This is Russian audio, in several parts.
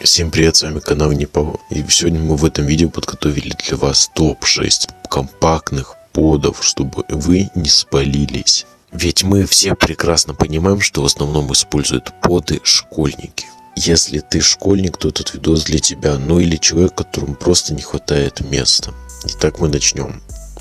Всем привет, с вами канал Непал, и сегодня мы в этом видео подготовили для вас топ-6 компактных подов, чтобы вы не спалились. Ведь мы все прекрасно понимаем, что в основном используют поды школьники. Если ты школьник, то этот видос для тебя, ну или человек, которому просто не хватает места. Итак, мы начнем.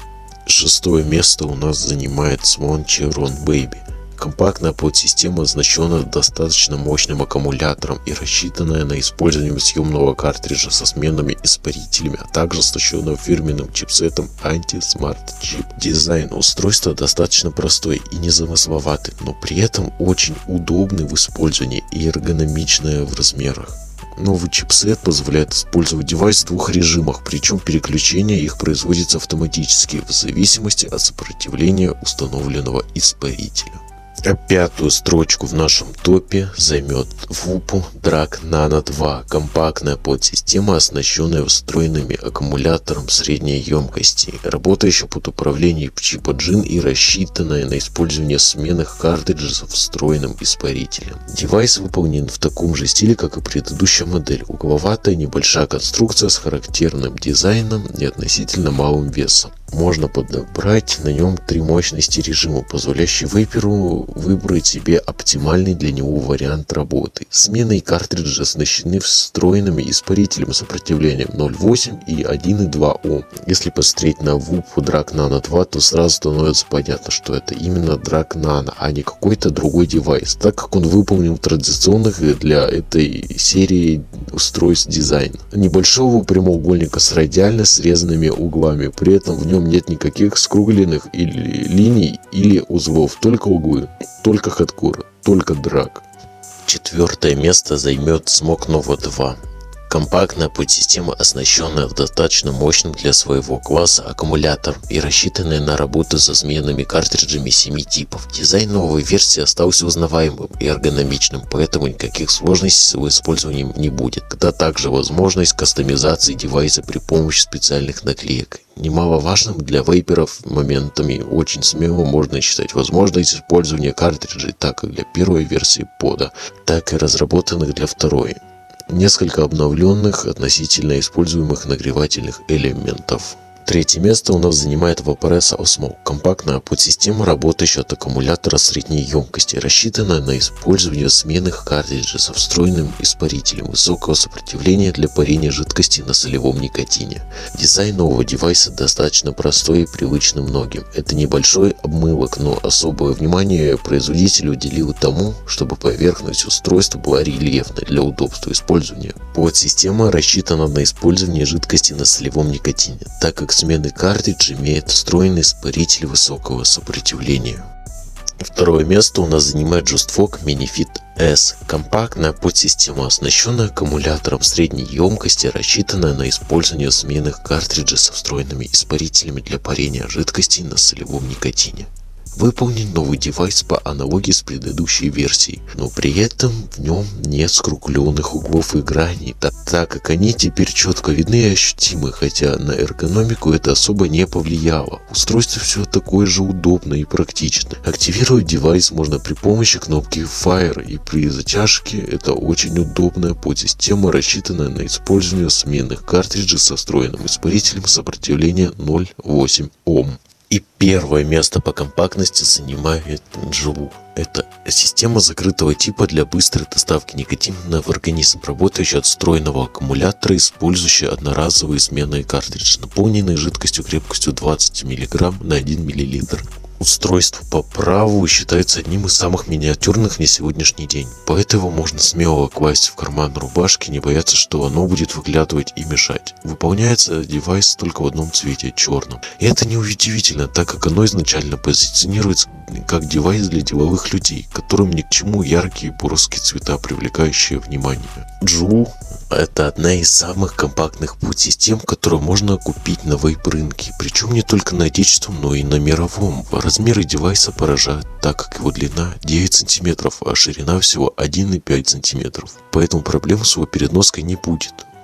Шестое место у нас занимает Swan Chiron Baby. Компактная подсистема оснащена достаточно мощным аккумулятором и рассчитанная на использование съемного картриджа со сменными испарителями, а также оснащена фирменным чипсетом Anti-Smart Chip. Дизайн устройства достаточно простой и незамысловатый, но при этом очень удобный в использовании и эргономичный в размерах. Новый чипсет позволяет использовать девайс в двух режимах, причем переключение их производится автоматически в зависимости от сопротивления установленного испарителя. А пятую строчку в нашем топе займет Whoop Drag Nano 2, компактная подсистема, оснащенная встроенными аккумулятором средней емкости, работающая под управлением чипа Джин и рассчитанная на использование сменных картриджей с встроенным испарителем. Девайс выполнен в таком же стиле, как и предыдущая модель. Угловатая небольшая конструкция с характерным дизайном и относительно малым весом. Можно подобрать на нем 3 мощности режима, позволяющие вейперу выбрать себе оптимальный для него вариант работы. Сменные картриджи оснащены встроенными испарителями сопротивлением 0,8 и 1,2 Ом. Если посмотреть на Whoop Drag Nano 2, то сразу становится понятно, что это именно Drag Nano, а не какой-то другой девайс, так как он выполнен в традиционных для этой серии устройств дизайн. Небольшого прямоугольника с радиально срезанными углами, при этом в нем нет никаких скругленных или линий или узлов, только углы, только хардкор, только драг. Четвертое место займет Smok Nova 2. Компактная подсистема, оснащенная достаточно мощным для своего класса аккумулятором и рассчитанная на работу со сменными картриджами 7 типов. Дизайн новой версии остался узнаваемым и эргономичным, поэтому никаких сложностей в использовании не будет. Это также возможность кастомизации девайса при помощи специальных наклеек. Немаловажным для вейперов моментами очень смело можно считать возможность использования картриджей так как для первой версии пода, так и разработанных для второй. Несколько обновленных относительно используемых нагревательных элементов. Третье место у нас занимает Vaporesa Osmo, компактная подсистема, работающая от аккумулятора средней емкости, рассчитанная на использование сменных картриджей со встроенным испарителем высокого сопротивления для парения жидкости на солевом никотине. Дизайн нового девайса достаточно простой и привычный многим. Это небольшой обмылок, но особое внимание производитель уделил тому, чтобы поверхность устройства была рельефной для удобства использования. Подсистема рассчитана на использование жидкости на солевом никотине, так как сменный картридж имеет встроенный испаритель высокого сопротивления. Второе место у нас занимает JustFog MiniFit S. Компактная подсистема, оснащенная аккумулятором средней емкости, рассчитанная на использование сменных картриджей со встроенными испарителями для парения жидкостей на солевом никотине. Выполнен новый девайс по аналогии с предыдущей версией, но при этом в нем нет скругленных углов и граней, так как они теперь четко видны и ощутимы, хотя на эргономику это особо не повлияло. Устройство все такое же удобное и практичное. Активировать девайс можно при помощи кнопки Fire, и при затяжке это очень удобная подсистема, рассчитанная на использование сменных картриджей со встроенным испарителем сопротивления 0,8 Ом. И первое место по компактности занимает Juul. Это система закрытого типа для быстрой доставки никотина в организм, работающая от встроенного аккумулятора, использующая одноразовые сменные картриджи, наполненные жидкостью крепкостью 20 мг на 1 мл. Устройство по праву считается одним из самых миниатюрных на сегодняшний день, поэтому его можно смело класть в карман рубашки, не бояться, что оно будет выглядывать и мешать. Выполняется девайс только в одном цвете, черном. И это неудивительно, так как оно изначально позиционируется как девайс для деловых людей, которым ни к чему яркие броские цвета, привлекающие внимание. Juul — это одна из самых компактных подсистем, которую можно купить на вейп-рынке, причем не только на отечественном, но и на мировом. Размеры девайса поражают, так как его длина 9 см, а ширина всего 1,5 см, поэтому проблем с его переноской не будет.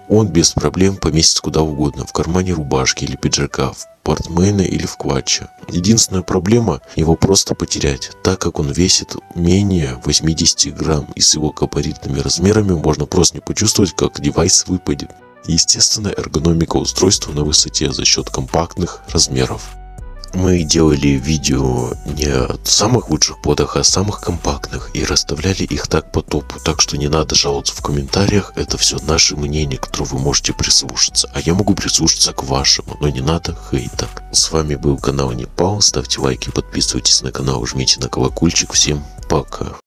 Он без проблем поместится куда угодно, в кармане рубашки или пиджака, в портмоне или в клатче. Единственная проблема – его просто потерять, так как он весит менее 80 грамм, и с его габаритными размерами можно просто не почувствовать, как девайс выпадет. Естественно, эргономика устройства на высоте за счет компактных размеров. Мы делали видео не о самых лучших подах, а о самых компактных и расставляли их так по топу, так что не надо жаловаться в комментариях, это все наше мнение, которое вы можете прислушаться, а я могу прислушаться к вашему, но не надо хейта. С вами был канал Непал, ставьте лайки, подписывайтесь на канал, жмите на колокольчик, всем пока.